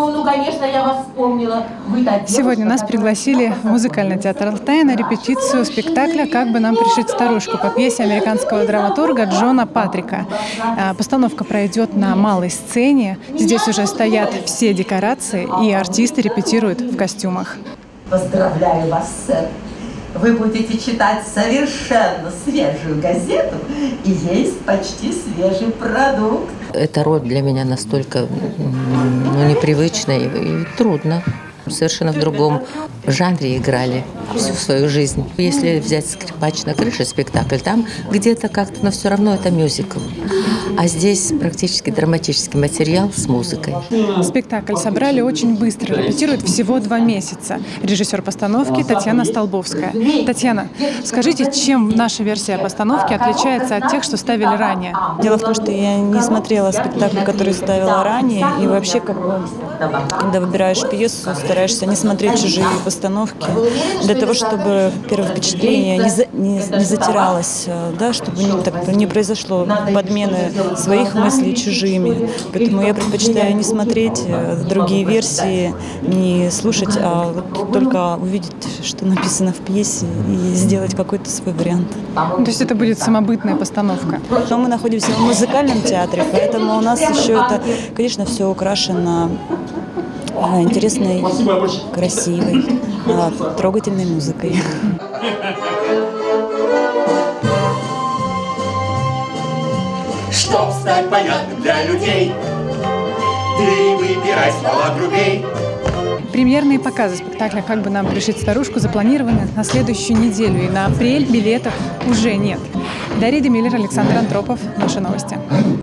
Ну, конечно, я вас вспомнила. Сегодня нас пригласили в музыкальный театр «Алтай» на репетицию спектакля «Как бы нам пришить старушку» по пьесе американского драматурга Джона Патрика. Постановка пройдет на малой сцене. Здесь уже стоят все декорации, и артисты репетируют в костюмах. Поздравляю вас, сэр. Вы будете читать совершенно свежую газету и есть почти свежий продукт. Эта роль для меня настолько непривычная и трудно. Совершенно в другом жанре играли всю свою жизнь. Если взять «Скрипач на крыше» спектакль, там где-то как-то, но все равно это мюзикл. А здесь практически драматический материал с музыкой. Спектакль собрали очень быстро, репетируют всего 2 месяца. Режиссер постановки Татьяна Столбовская. Татьяна, скажите, чем наша версия постановки отличается от тех, что ставили ранее? Дело в том, что я не смотрела спектакль, который ставила ранее, и вообще, когда выбираешь пьесу, стараешься не смотреть чужие постановки, для того, чтобы первое впечатление не затиралось, да, чтобы не произошло подмены своих мыслей чужими. Поэтому я предпочитаю не смотреть другие версии, не слушать, а вот только увидеть, что написано в пьесе, и сделать какой-то свой вариант. То есть это будет самобытная постановка? Но мы находимся в музыкальном театре, поэтому у нас еще это, конечно, все украшено интересной, красивой, трогательной музыкой. Чтоб стать понятным для людей, ты выбирай слова грубей. Премьерные показы спектакля «Как бы нам пришить старушку» запланированы на следующую неделю, и на апрель билетов уже нет. Дарья Демиллер, Александр Антропов. Наши новости.